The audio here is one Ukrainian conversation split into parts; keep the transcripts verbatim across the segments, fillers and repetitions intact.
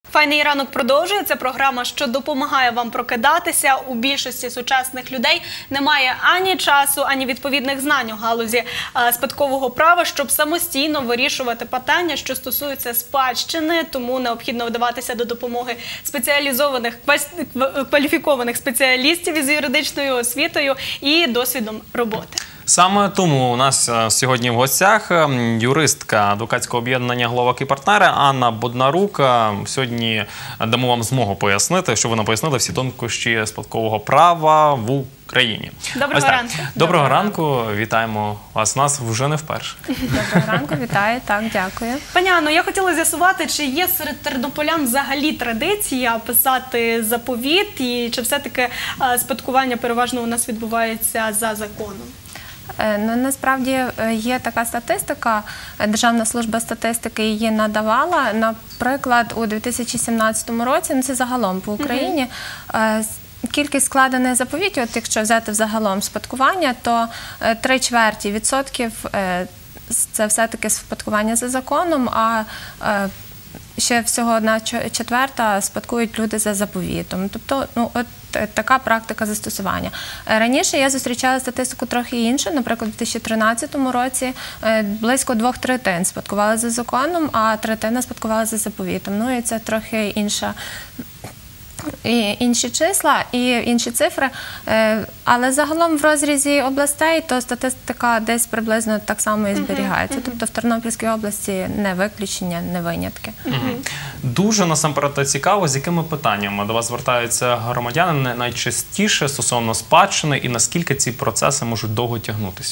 Файний ранок продовжується. Програма, що допомагає вам прокидатися. У більшості сучасних людей немає ані часу, ані відповідних знань у галузі спадкового права, щоб самостійно вирішувати питання, що стосуються спадщини. Тому необхідно вдаватися до допомоги спеціалізованих, кваліфікованих спеціалістів із юридичною освітою і досвідом роботи. Саме тому у нас сьогодні в гостях юристка адвокатського об'єднання «Гловак і партнери» Анна Боднарук. Сьогодні дамо вам змогу пояснити, що ви нам пояснили всі тонкощі спадкового права в Україні. Доброго ранку. Доброго ранку. Вітаємо вас. Нас вже не вперше. Доброго ранку. Вітаю. Так, дякую. Пані Анно, я хотіла з'ясувати, чи є серед тернополян взагалі традиція писати заповіт, і чи все-таки спадкування переважно у нас відбувається за законом? Ну, насправді є така статистика, Державна служба статистики її надавала. Наприклад, у дві тисячі сімнадцятому році, ну це загалом по Україні, uh-huh. кількість складених заповітів, от якщо взяти взагалом спадкування, то три чверті відсотків це все-таки спадкування за законом, а ще всього одна четверта спадкують люди за заповітом. Тобто, ну, от така практика застосування. Раніше я зустрічала статистику трохи іншу. Наприклад, у дві тисячі тринадцятому році близько двох третин спадкували за законом, а третина спадкувала за заповітом. Ну і це трохи інша. І інші числа, і інші цифри, але загалом в розрізі областей то статистика десь приблизно так само і зберігається. Uh-huh. Тобто в Тернопільській області не виключення, не винятки. Uh-huh. Дуже насамперед цікаво, з якими питаннями до вас звертаються громадяни найчастіше стосовно спадщини і наскільки ці процеси можуть довго тягнутися?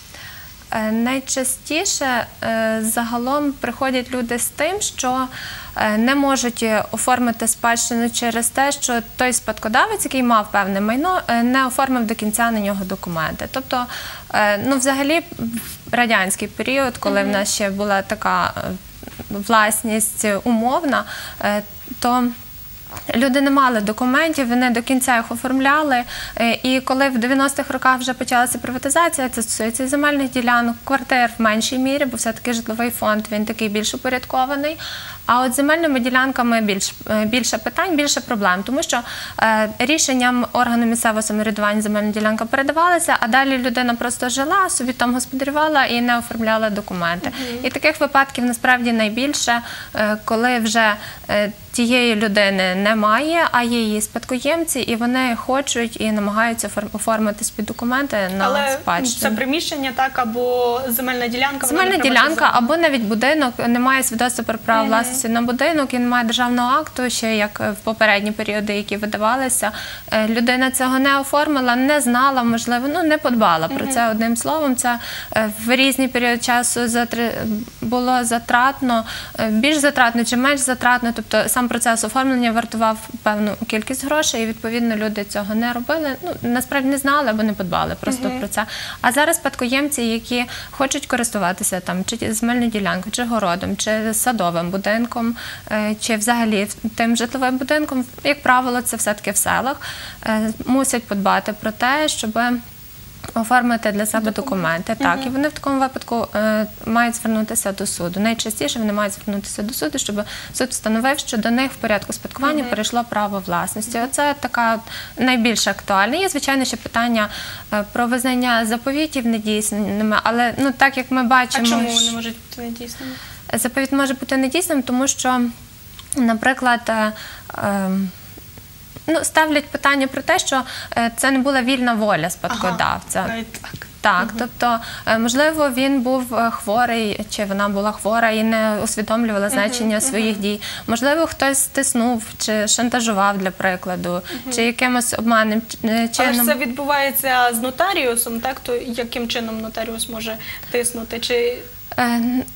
Найчастіше загалом приходять люди з тим, що не можуть оформити спадщину через те, що той спадкодавець, який мав певне майно, не оформив до кінця на нього документи. Тобто, ну, взагалі, в радянський період, коли в нас ще була така власність умовна, то люди не мали документів, вони до кінця їх оформляли, і коли в дев'яностих роках вже почалася приватизація, це стосується земельних ділянок, квартир в меншій мірі, бо все-таки житловий фонд, він такий більш упорядкований, а от з земельними ділянками більш, більше питань, більше проблем, тому що е, рішенням органу місцевого самоврядування земельна ділянка передавалася, а далі людина просто жила, собі там господарювала і не оформляла документи. Uh-huh. І таких випадків насправді найбільше, е, коли вже е, тієї людини немає, а є її спадкоємці, і вони хочуть і намагаються оформити собі документи на Але спадщину. Це приміщення, так, або земельна ділянка? Земельна ділянка, або навіть будинок, немає свідоцтва про право власності на будинок, і немає державного акту, ще як в попередні періоди, які видавалися. Людина цього не оформила, не знала, можливо, ну не подбала про це одним словом. Це в різний період часу було затратно, більш затратно чи менш затратно, тобто сам процес оформлення вартував певну кількість грошей, і відповідно люди цього не робили, ну насправді не знали або не подбали просто uh-huh. про це. А зараз спадкоємці, які хочуть користуватися там чи земельною ділянкою, чи городом, чи садовим будинком, чи взагалі тим житловим будинком, як правило, це все-таки в селах, мусять подбати про те, щоб оформити для себе документи. документи. Так, uh-huh. і вони в такому випадку е, мають звернутися до суду. Найчастіше вони мають звернутися до суду, щоб суд встановив, що до них в порядку спадкування uh-huh. перейшло право власності. Оце така найбільш актуальна. Є, звичайно, ще питання е, про визнання заповітів недійсними, але ну, так як ми бачимо... А чому вони можуть бути недійсними? Заповіт може бути недійсним, тому що, наприклад, е, е, ну, ставлять питання про те, що це не була вільна воля спадкодавця. Ага, так. Так, угу. тобто, можливо, він був хворий, чи вона була хвора і не усвідомлювала значення угу, своїх угу. дій. Можливо, хтось стиснув, чи шантажував, для прикладу, угу. чи якимось обманним чином. Але ж це відбувається з нотаріусом, так? То яким чином нотаріус може тиснути? Чи...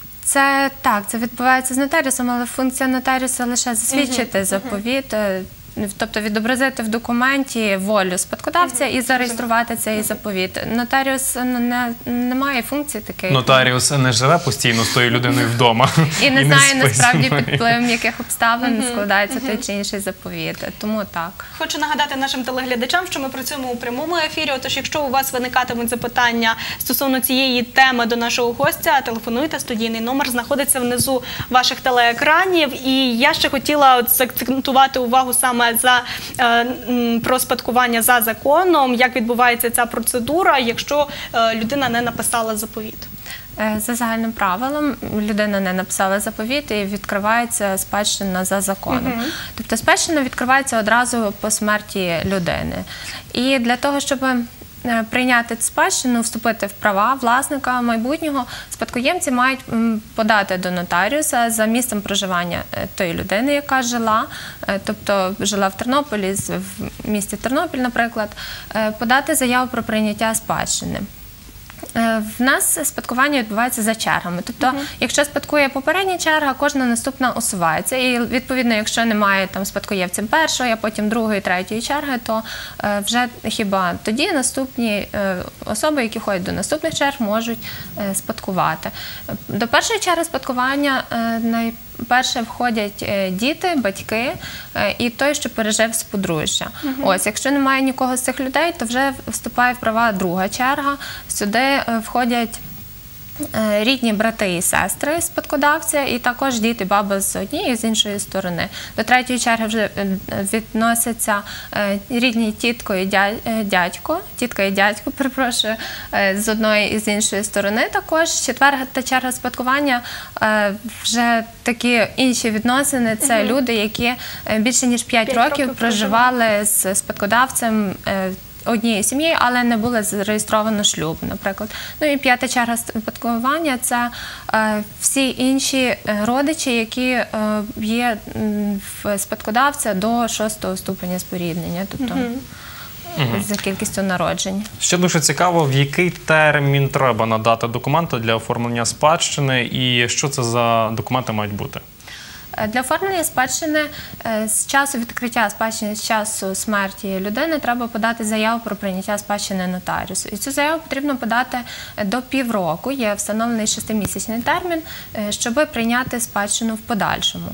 Це так, це відбувається з нотаріусом, але функція нотаріуса лише засвідчити uh-huh, заповіт. Uh-huh. тобто відобразити в документі волю спадкодавця і зареєструвати цей заповіт. Нотаріус ну, не, не має функції таких. Нотаріус не живе постійно з тою людиною вдома. І не знає спить. насправді під впливом яких обставин складається той чи інший заповіт. Тому так. Хочу нагадати нашим телеглядачам, що ми працюємо у прямому ефірі. Отож, якщо у вас виникатимуть запитання стосовно цієї теми до нашого гостя, телефонуйте, студійний номер знаходиться внизу ваших телеекранів. І я ще хотіла от заакцентувати увагу саме за, е, м, про спадкування за законом, як відбувається ця процедура, якщо е, людина не написала заповіт. За загальним правилом людина не написала заповіт і відкривається спадщина за законом. Uh-huh. Тобто спадщина відкривається одразу по смерті людини. І для того, щоб прийняти спадщину, вступити в права власника майбутнього, спадкоємці мають подати до нотаріуса за місцем проживання тої людини, яка жила, тобто жила в Тернополі, в місті Тернопіль, наприклад, подати заяву про прийняття спадщини. В нас спадкування відбувається за чергами. Тобто, uh-huh. якщо спадкує попередня черга, кожна наступна усувається. І, відповідно, якщо немає там спадкоєвцем першої, а потім другої, третьої черги, то е, вже хіба тоді наступні е, особи, які ходять до наступних черг, можуть е, спадкувати. До першої черги спадкування е, найперше входять е, діти, батьки е, і той, що пережив з подружжя. Uh-huh. Ось, якщо немає нікого з цих людей, то вже вступає в права друга черга. Сюди входять рідні брати і сестри спадкодавця, і також діти, баба з однієї і з іншої сторони. До третьої черги вже відносяться рідні тітко і дядько, тітка і дядько, перепрошую, з одної і з іншої сторони також. Четверта черга спадкування вже такі інші відносини, це угу. люди, які більше ніж п'ять років проживали з спадкодавцем однієї сім'ї, але не було зареєстровано шлюб, наприклад. Ну і п'ята черга спадкування – це е, всі інші родичі, які е, є в спадкодавця до шостого ступеня споріднення, тобто mm-hmm. за кількістю народжень. Ще дуже цікаво, в який термін треба надати документи для оформлення спадщини і що це за документи мають бути? Для оформлення спадщини з часу відкриття спадщини, з часу смерті людини треба подати заяву про прийняття спадщини нотаріусу. І цю заяву потрібно подати до півроку, є встановлений шестимісячний термін, щоб прийняти спадщину в подальшому.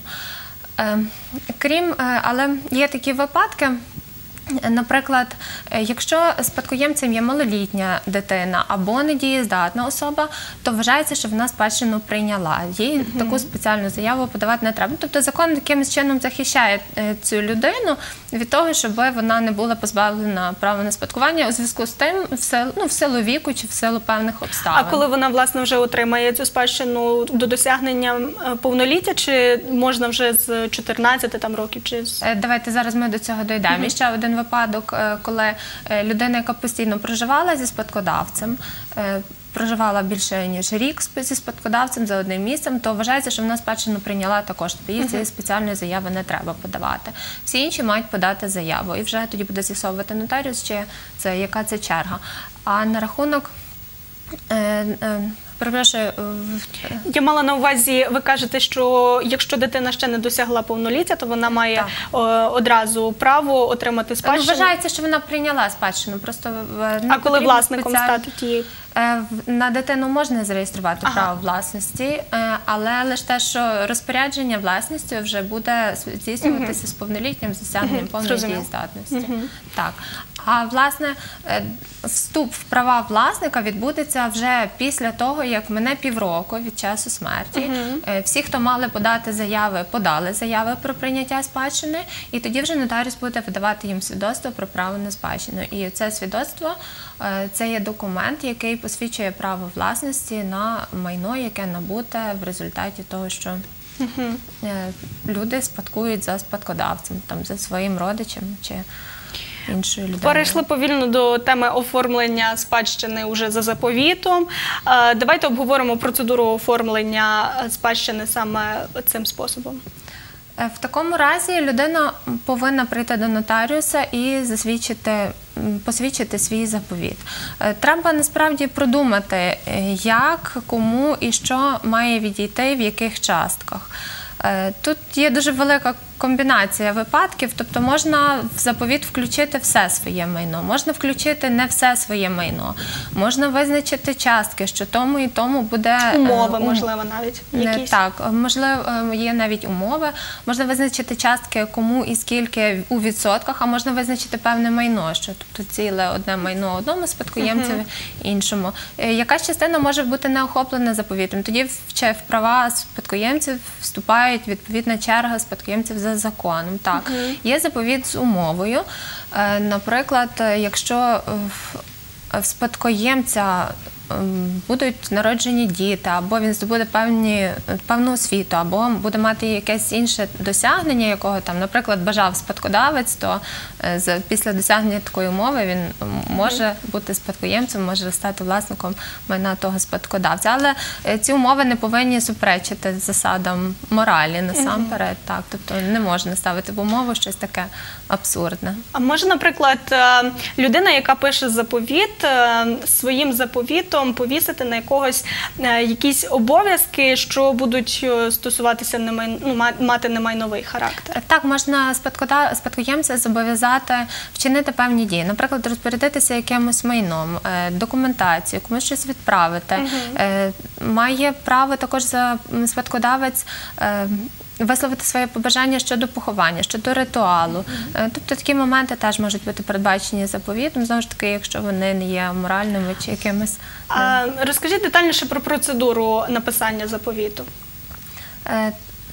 Крім, але є такі випадки, наприклад, якщо спадкоємцем є малолітня дитина або недієздатна особа, то вважається, що вона спадщину прийняла. Їй mm-hmm. таку спеціальну заяву подавати не треба. Тобто закон якимось чином захищає цю людину від того, щоб вона не була позбавлена права на спадкування у зв'язку з тим, в силу, ну, в силу віку чи в силу певних обставин. А коли вона, власне, вже отримає цю спадщину до досягнення повноліття, чи можна вже з чотирнадцяти там, років? Чи з... Давайте зараз ми до цього дійдемо. Mm-hmm. І ще один випадок, коли людина, яка постійно проживала зі спадкодавцем, проживала більше ніж рік зі спадкодавцем за одним місцем, то вважається, що вона спадщину прийняла також. Тобто їй цієї спеціальної заяви не треба подавати. Всі інші мають подати заяву. І вже тоді буде з'ясовувати нотаріус, чи це, яка це черга. А на рахунок... Е, е, Перепрошую. Я мала на увазі, ви кажете, що якщо дитина ще не досягла повноліття, то вона має так. одразу право отримати спадщину. Ну, вважається, що вона прийняла спадщину. Просто а коли власником спеціаль... стати тієї? На дитину можна зареєструвати ага. право власності, але лише те, що розпорядження власністю вже буде здійснюватися угу. з повноліттям, з досягненням угу. повної дієздатності. Угу. Так. А, власне, вступ в права власника відбудеться вже після того, як мине півроку від часу смерті. Uh-huh. Всі, хто мали подати заяви, подали заяви про прийняття спадщини, і тоді вже нотаріус буде видавати їм свідоцтво про право на спадщину. І це свідоцтво – це є документ, який посвідчує право власності на майно, яке набуте в результаті того, що uh-huh. люди спадкують за спадкодавцем, там, за своїм родичем чи іншою людиною. Перейшли повільно до теми оформлення спадщини уже за заповітом. Давайте обговоримо процедуру оформлення спадщини саме цим способом. В такому разі людина повинна прийти до нотаріуса і засвідчити, посвідчити свій заповіт. Треба насправді продумати, як, кому і що має відійти, в яких частках. Тут є дуже велика комбінація випадків, тобто можна в заповіт включити все своє майно, можна включити не все своє майно, можна визначити частки, що тому і тому буде... Умови, е, ум- можливо, навіть Не, якісь. Так, можливо, е, є навіть умови. Можна визначити частки, кому і скільки у відсотках, а можна визначити певне майно, що тобто ціле одне майно одному спадкоємцеві, іншому. Е, Якась частина може бути не охоплена заповітом. Тоді в че- в права спадкоємців вступають відповідна черга спадкоємців за законом. Так, є заповіт з умовою. Е, Наприклад, е, якщо е, в- в спадкоємця ем, будуть народжені діти, або він здобуде певні, певну освіту, або буде мати якесь інше досягнення, якого там, наприклад, бажав спадкодавець, то е, з- після досягнення такої умови він м, може бути спадкоємцем, може стати власником майна того спадкодавця. Але е, ці умови не повинні суперечити засадам моралі насамперед. Так, тобто не можна ставити в умову щось таке абсурдне. А може, наприклад, е, людина, яка пише заповіт, е, своїм заповітом повісити на якогось е, якісь обов'язки, що будуть е, стосуватися немай... ну, ма- мати немайновий характер? Так, можна спадкода- спадкоємця зобов'язати вчинити певні дії. Наприклад, розпорядитися якимось майном, е, документацію, комусь щось відправити. Е, Має право також за м, спадкодавець е, висловити своє побажання щодо поховання, щодо ритуалу. Е, Тобто такі моменти теж можуть бути передбачені заповітом, знову ж таки, якщо вони не є моральними чи якимись. А, розкажіть детальніше про процедуру написання заповіту. Е,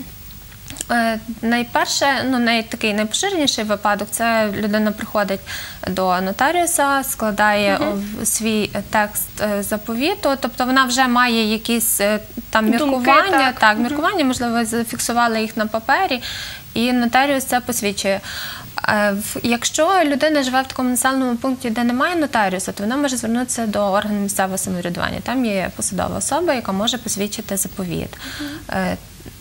е, Найперше, ну най, такий найпоширеніший випадок, це людина приходить до нотаріуса, складає о, свій текст е, заповіту, тобто вона вже має якісь е, там Думки, міркування, так. так, міркування, можливо, зафіксували їх на папері, і нотаріус це посвідчує. Е, в- Якщо людина живе в такому населеному пункті, де немає нотаріуса, то вона може звернутися до органу місцевого самоврядування. Там є посадова особа, яка може посвідчити заповіт. Е,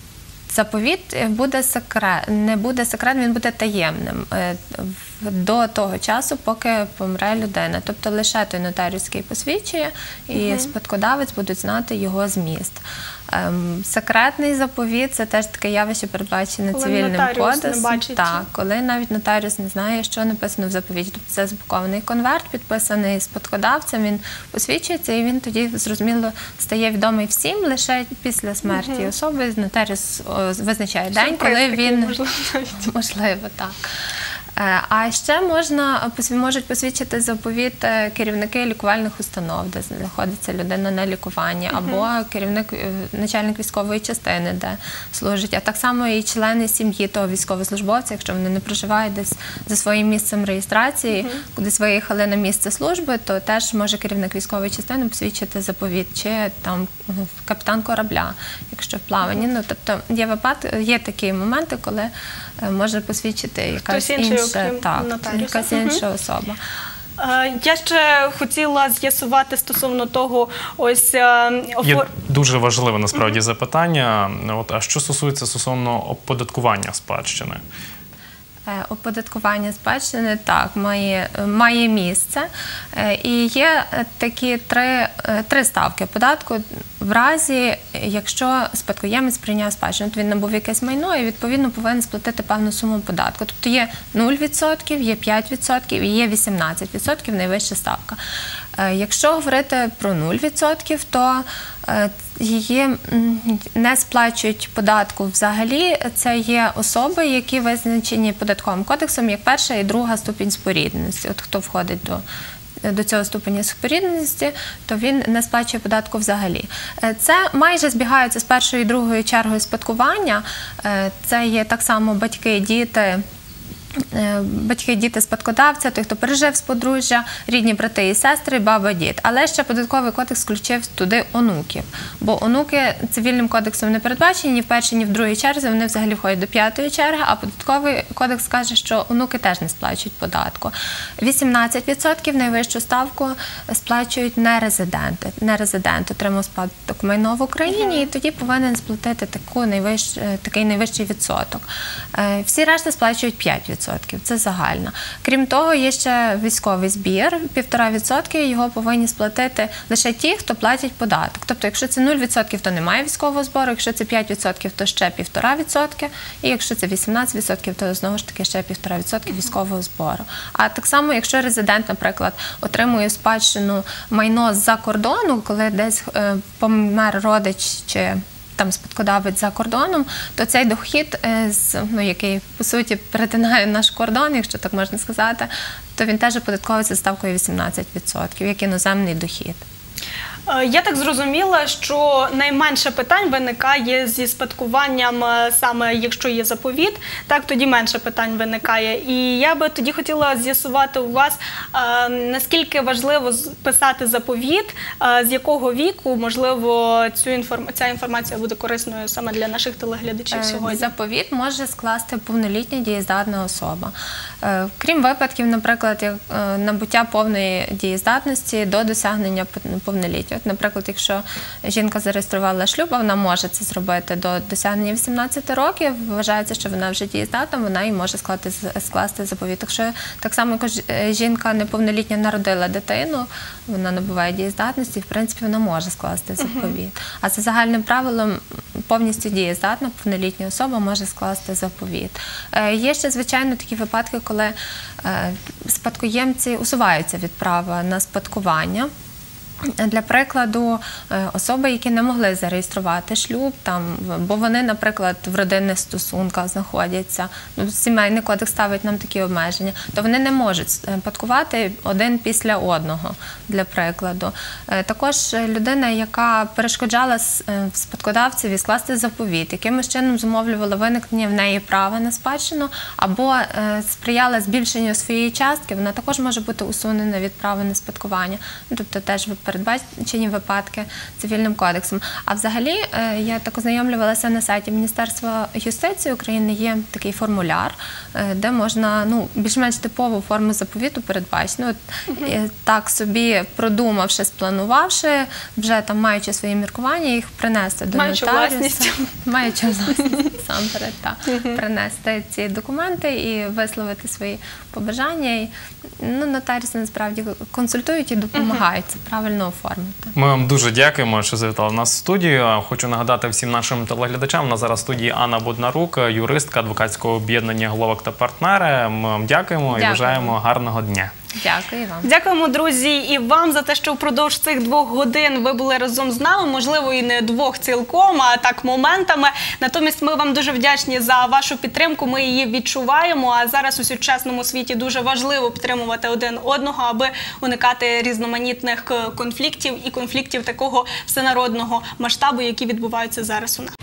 Заповіт буде секрет, не буде секретним, він буде таємним е, в- до того часу, поки помре людина. Тобто лише той нотаріус, який посвідчує, і спадкодавець будуть знати його зміст. Ем, Секретний заповіт – це теж таке явище, передбачене Коли цивільним нотаріус не кодексом. бачить. Так, коли навіть нотаріус не знає, що написано в заповіті. Тобто це збукований конверт, підписаний спадкодавцем, він посвідчується, і він тоді, зрозуміло, стає відомий всім лише після смерті особи. Нотаріус о, визначає день, Сюрприз коли такий, він... можливо, навіть. Можливо, так. Е, А ще можна посві- можуть посвідчити заповіт е, керівники лікувальних установ, де знаходиться людина на лікуванні, або керівник, е, начальник військової частини, де служить, а так само і члени сім'ї того військовослужбовця, якщо вони не проживають десь за своїм місцем реєстрації, кудись виїхали на місце служби, то теж може керівник військової частини посвідчити заповіт, чи там е, капітан корабля, якщо в плаванні. Ну, тобто є випадки, є такі моменти, коли е, може посвідчити якась Хтось інший, інша, окрім так, нотаріуса. якась Мгм. інша особа. Е, Я ще хотіла з'ясувати стосовно того, ось е, Є офор- дуже важливе насправді запитання. От, а що стосується стосовно оподаткування спадщини? Е, Оподаткування спадщини так має, має місце. Е, І є е, такі три, е, три ставки податку в разі, якщо спадкоємець прийняв спадщину, то він набув якесь майно і відповідно повинен сплатити певну суму податку. Тобто є нуль відсотків, є п'ять відсотків і є вісімнадцять відсотків найвища ставка. Е, Якщо говорити про нуль відсотків, то е, її м, не сплачують податку взагалі. Це є особи, які визначені податковим кодексом як перша і друга ступінь спорідненості. От хто входить до до цього ступеня спорідненості, то він не сплачує податку взагалі. Е, Це майже збігається з першою і другою чергою спадкування. Е, Це є так само батьки, діти, е, батьки, діти спадкодавця, той, хто пережив з подружжя, рідні брати і сестри, баба, дід. Але ще податковий кодекс включив туди онуків. Бо онуки цивільним кодексом не передбачені ні в першій, ні в другій черзі, вони взагалі входять до п'ятої черги, а податковий кодекс каже, що онуки теж не сплачують податку. вісімнадцять відсотків найвищу ставку сплачують нерезиденти. Нерезидент отримав спадок майно в Україні і тоді повинен сплатити таку найвищ, такий найвищий відсоток. Е, Всі решта сплачують п'ять відсотків. відсотків. Це загальна. Крім того, є ще військовий збір, півтора відсотки, його повинні сплатити лише ті, хто платять податок. Тобто, якщо це нуль відсотків, то немає військового збору, якщо це п'ять відсотків, то ще півтора відсотки, і якщо це вісімнадцять відсотків, то знову ж таки ще півтора відсотки військового збору. А так само, якщо резидент, наприклад, отримує в спадщину майно з-за кордону, коли десь е, помер родич чи там спадкодавець за кордоном, то цей дохід, е, з, ну, який, по суті, перетинає наш кордон, якщо так можна сказати, то він теж оподатковується ставкою вісімнадцять відсотків, як іноземний дохід. Е, Я так зрозуміла, що найменше питань виникає зі спадкуванням, е, саме якщо є заповіт, так тоді менше питань виникає. І я би тоді хотіла з'ясувати у вас, е, наскільки важливо з- писати заповіт, е, з якого віку, можливо, цю інформ... ця інформація буде корисною саме для наших телеглядачів Е, сьогодні. Заповіт може скласти повнолітня дієздатна особа. Е, Крім випадків, наприклад, як е, набуття повної дієздатності до досягнення пов- повноліття. От, наприклад, якщо жінка зареєструвала шлюб, а вона може це зробити до досягнення вісімнадцяти років, вважається, що вона вже дієздатна, вона і може скласти, скласти заповіт. Якщо так само, як ж- жінка неповнолітня народила дитину, вона набуває дієздатності, в принципі, вона може скласти заповіт. А за загальним правилом повністю дієздатна повнолітня особа може скласти заповіт. Е, Є ще, звичайно, такі випадки, коли е, спадкоємці усуваються від права на спадкування. Для прикладу, е, особи, які не могли зареєструвати шлюб, там, бо вони, наприклад, в родинних стосунках знаходяться, ну, Сімейний кодекс ставить нам такі обмеження, то вони не можуть спадкувати один після одного, для прикладу. Е, Також людина, яка перешкоджала с- е, спадкодавцеві скласти заповіт, якимось чином зумовлювала виникнення в неї права на спадщину, або е, сприяла збільшенню своєї частки, вона також може бути усунена від права на спадкування. Ну, тобто теж передбачені випадки цивільним кодексом. А взагалі, е, я так ознайомлювалася на сайті Міністерства юстиції України, є такий формуляр, е, де можна, ну, більш-менш типову форму заповіту передбачити. Ну, от, е, так собі продумавши, спланувавши, вже там маючи свої міркування, їх принести до Маючи нотаріуса. власність. Маючи власність, сам перед, так. Принести ці документи і висловити свої побажання. І, ну, нотаріуси насправді консультують і допомагають це правильно оформити. Ми вам дуже дякуємо, що завітали в нас в студію. Хочу нагадати всім нашим телеглядачам, у нас зараз в студії Анна Боднарук, юристка адвокатського об'єднання «Головок та партнери». Ми вам дякуємо і Дякую. бажаємо гарного дня. Дякую вам. Дякуємо, друзі, і вам за те, що впродовж цих двох годин ви були разом з нами. Можливо, і не двох цілком, а так моментами. Натомість ми вам дуже вдячні за вашу підтримку. Ми її відчуваємо. А зараз у сучасному світі дуже важливо підтримувати один одного, аби уникати різноманітних е, конфліктів і конфліктів такого всенародного масштабу, які відбуваються зараз у нас.